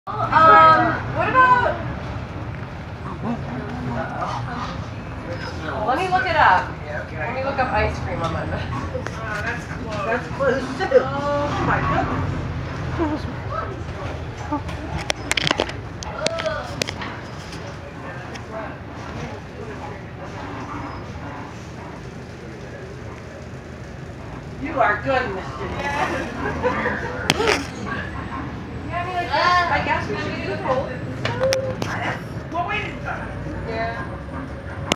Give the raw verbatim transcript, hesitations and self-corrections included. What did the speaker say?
Um, what about... Let me look it up. Let me look up ice cream on my map. Oh, that's close. That's close too. Oh my goodness. You are good, Mister